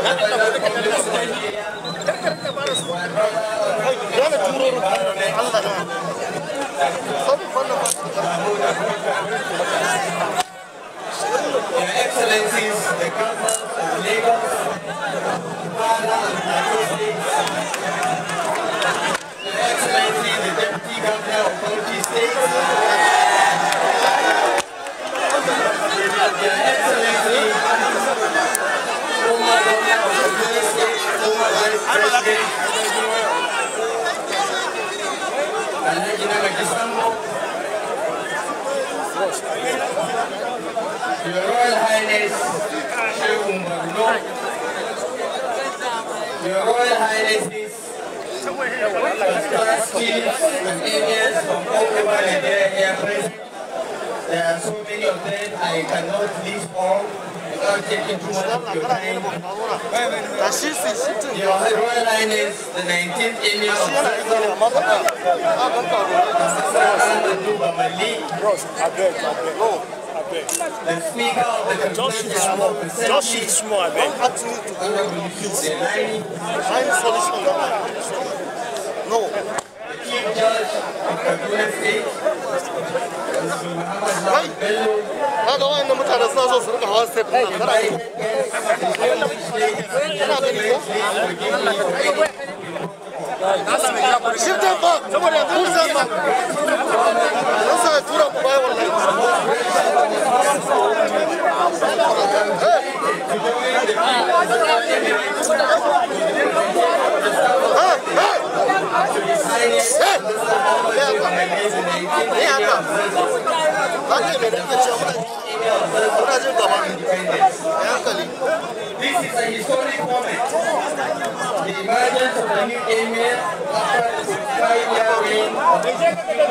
Excellencies, the governors of Lagos, Ghana and Plateau States, Your Excellency, the Deputy Governor of Bauchi State, Your Excellency, former Governor of Kaduna State, former Vice President, Alhaji Namadi Sambo, Your Royal Highness, Sheikh Umar, Your Royal Highnesses, class chiefs and emirs from all over Nigeria here present. There are so many of them, I cannot list all without taking too much of your time. Your Royal Highness, the 19th Emir of Zazzau, the Speaker of the Constitutional Assembly, Honorable Yusuf Zelani, the Chief Judge of Kaduna State, Mr. Muhammad Bello, Shift them back. Somebody push them back. That's how I threw up my one. This is a historic moment. The emergence of the new emir after the 5-year reign of the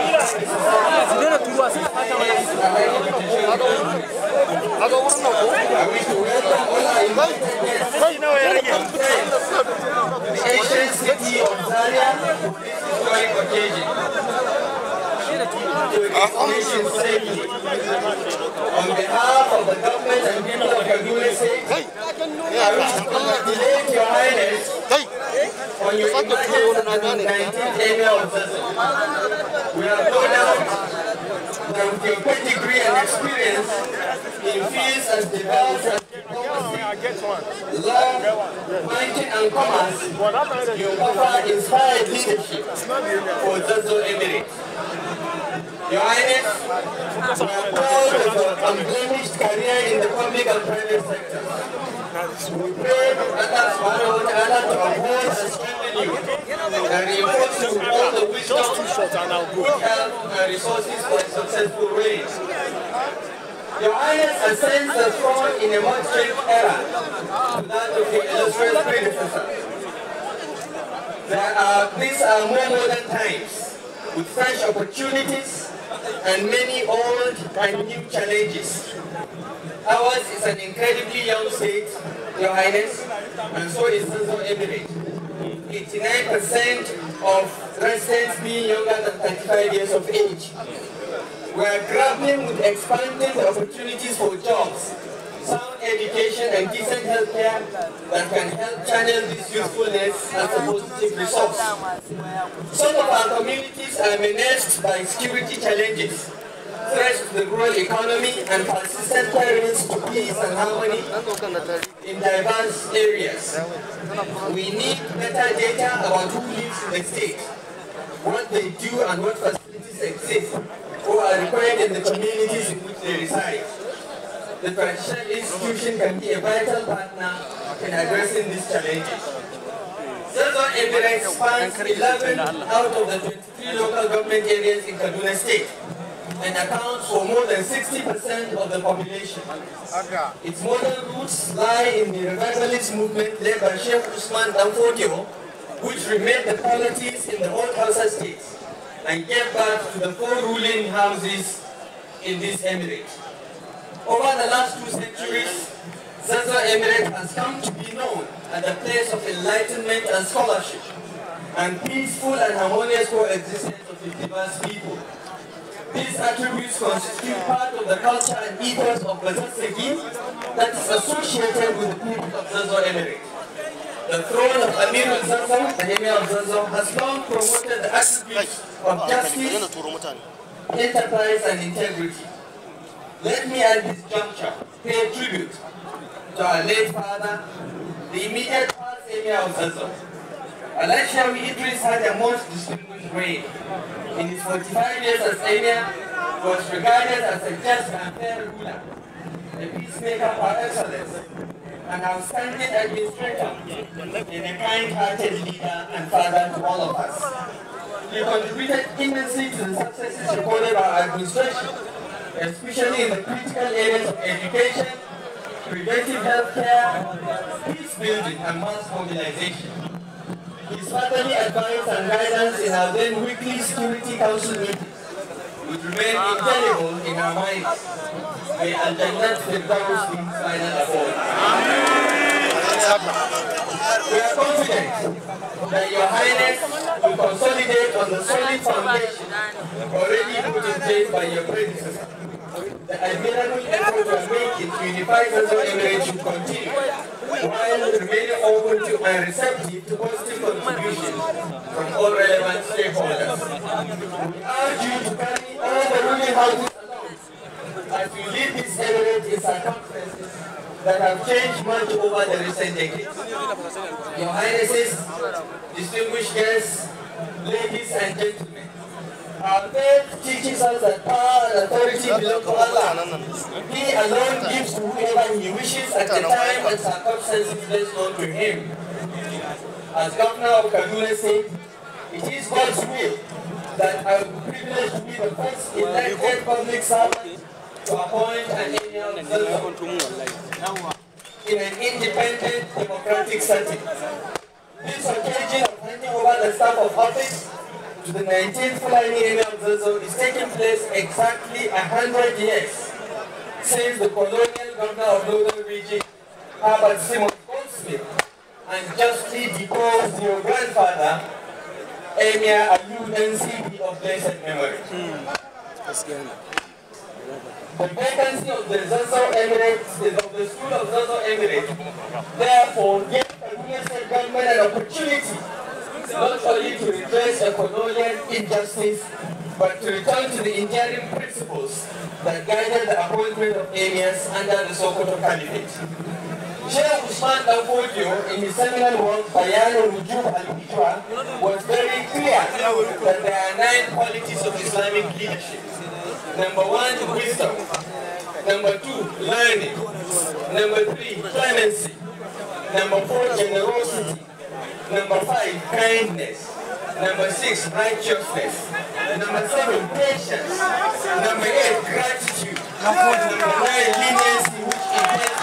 ancient city of Zaria to this historic occasion. To extinction safely. On behalf of the government and people of Kaduna State, I wish to congratulate Your Highness on your emergence as the 19th Emir of Zazzau. We have no doubt that with your pedigree and experience in fields as diverse as diplomacy, law, banking and commerce, you offer inspired leadership for Zazzau Emirate. Your Highness, we are proud of your unblemished career in the public and private sectors. We pray that Allah subhanahu wa ta'ala to uphold and strengthen you and reinforce you with all the wisdom, good health and resources for a successful reign. Your Highness ascends the throne in a much changed era to that of your illustrious predecessor. These are more modern times with fresh opportunities and many old and new challenges. Ours is an incredibly young state, Your Highness, and so is Zazzau Emirate. 89% of residents being younger than 35 years of age. We are grappling with expanding opportunities for jobs, sound education and decent healthcare that can help channel this usefulness as a positive resource. Some of our communities are menaced by security challenges, threats to the rural economy and persistent threats to peace and harmony in diverse areas. We need better data about who lives in the state, what they do and what facilities exist or are required in the communities in which they reside. The traditional institution can be a vital partner in addressing these challenges. Zazzau Emirate spans 11 out of the 23 local government areas in Kaduna State and accounts for more than 60% of the population. Its modern roots lie in the revivalist movement led by Sheikh Usman Danfodio, which remade the polities in the old Hausa states and gave birth to the 4 ruling houses in this emirate. Over the last 2 centuries, Zazzau Emirate has come to be known as a place of enlightenment and scholarship, and peaceful and harmonious coexistence of its diverse people. These attributes constitute part of the culture and ethos of Bazarsegi that is associated with the people of Zazzau Emirate. The throne of Amir al-Zazzau, the Emir of Zazzau, has long promoted the attributes of justice, enterprise, and integrity. Let me at this juncture pay tribute to our late father, the immediate past Emir of Zazzau. Al-Shawi Idris had a most distinguished reign. In his 45 years as Emir, was regarded as a just and fair ruler, a peacemaker par excellence, an outstanding administrator, and a kind-hearted leader and father to all of us. He contributed immensely to the successes recorded by our administration, especially in the critical areas of education, preventive health care, peace building, and mass mobilization. His fatherly advice and guidance in our then weekly Security Council meetings would remain indelible in our minds. May Al-Jannat Firdaus be his final abode. We are confident that Your Highness will consolidate on the solid foundation already put in place by your predecessor. The admirable effort to make it unified Zazzau Emirate should continue, while remaining open to and receptive to positive contributions from all relevant stakeholders. We urge you to carry all the ruling houses along as we lead this emirate in circumstances that have changed much over the recent decades. Your Highnesses, distinguished guests, ladies and gentlemen, our faith teaches us that power and authority belong to Allah. He alone gives to whoever He wishes at the time and circumstances best known to Him. As Governor of Kaduna State, it is God's will that I am privileged to be the first elected public servant to appoint an Emir of Zazzau in an independent democratic setting. This occasion of handing over the staff of office to the 19th Fulani Emir of Zazzau is taking place exactly 100 years since the colonial governor of Northern Region, Herbert Simon Goldsmith, unjustly deposed your grandfather, Emir Aliyu Dansibi of blessed memory. The vacancy of the Zazzau Emirate, of the school of Zazzau Emirate, therefore gave the Kaduna State government an opportunity not only to redress a colonial injustice, but to return to the enduring principles that guided the appointment of emirs under the Sokoto Caliphate. Sheikh Usman Danfodio, in his seminal work, Bayan al-Wujub al-Hijra, was very clear that there are 9 qualities of Islamic leadership. Number 1, wisdom. Number 2, learning. Number 3, clemency. Number 4, generosity. Number 5, kindness. Number 6, righteousness. Number 7, patience. Number 8, gratitude. Number 9, leniency, which entails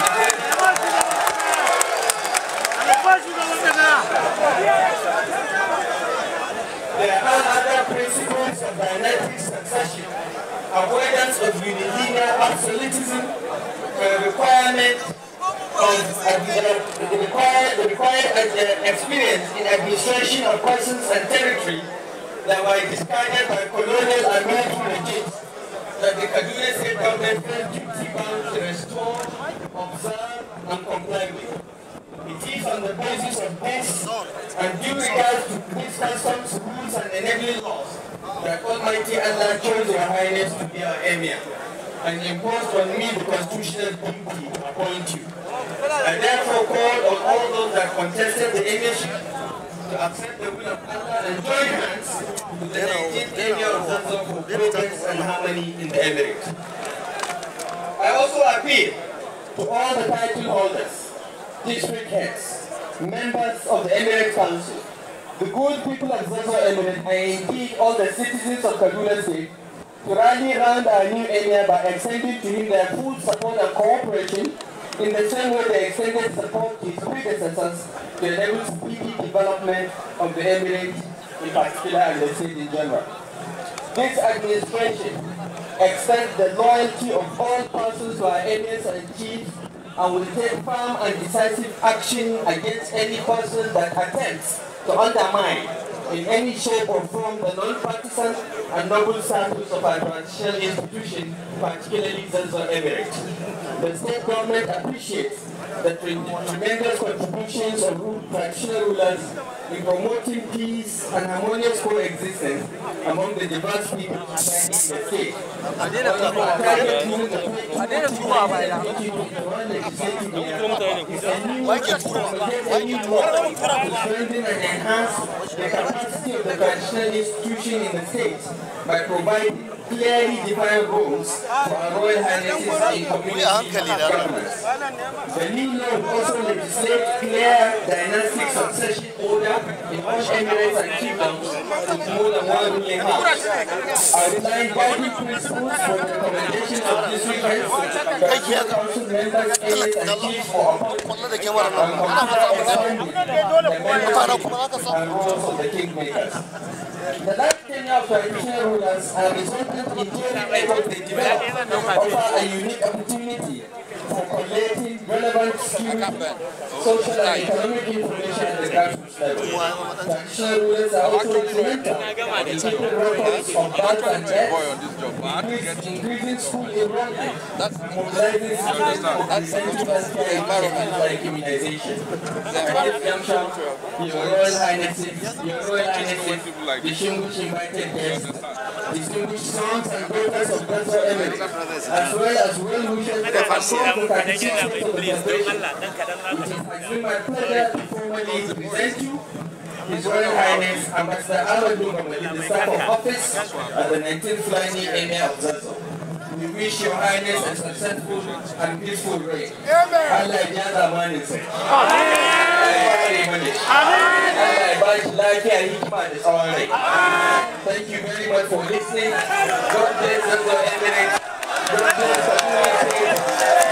there are other principles of dynastic succession, avoidance of unilinear absolutism, the requirement of the required experience in administration of persons and territory that were discarded by colonial and military regimes, that the Kaduna State government felt duty bound to restore, observe, and comply with. It is on the basis of this and due regard to these customs, rules, and enabling laws that Almighty Allah chose Your Highness to be our Emir and imposed on me the constitutional duty to appoint you. I therefore call on all those that contested the emirship to accept the will of Allah and join hands with the 19th Emir of Zazzau for progress and harmony in the Emirate. I also appeal to all the title holders, district heads, members of the Emirate Council, the good people of Zazzau Emirate, and indeed all the citizens of Kaduna State to rally around our new Emir by extending to him their full support and cooperation in the same way they extended support to his predecessors to enable speedy development of the Emirate in particular and the state in general. This administration extends the loyalty of all persons to our emirs and chiefs and will take firm and decisive action against any person that attempts to undermine in any shape or form the non-partisan and noble status of our transitional institution, particularly Zazzau Emirate. The state government appreciates the tremendous contributions of traditional rulers in promoting peace and harmonious coexistence among the diverse people residing in the state. To strengthen and enhance the capacity of the traditional institution in the state by providing clearly defined roles for our Royal Highnesses in community governance. The new law will also legislate clear dynastic succession order in all emirates and kingdoms with more than one ruling house. Outline guiding principles for the recommendations of district heads, government council members, emirates and chiefs for appointment and roles of the kingmakers. The last tenure of traditional rulers have resulted in theory methods they develop offer a unique opportunity for collating relevant security, social and economic information at the grassroots level. Traditional rulers are also instrumental in keeping records of birth and death, increasing school enrollment, mobilizing students for preventive healthcare environments like immunization. At this juncture, Your Royal Highnesses, distinguished invited guests, distinguished sons and daughters of Gaza Emirates, as well as well-wishers across the 36 states of the Federation. It has been my pleasure to formally present you His Royal Highness Ambassador Amadou Mamadi, the staff of office at the 19th Flying Emir of Zazzau. We wish Your Highness a successful and peaceful reign. Allah ya zamanin sai. Thank you very much for listening. God bless Zazzau Emirates. God bless the community.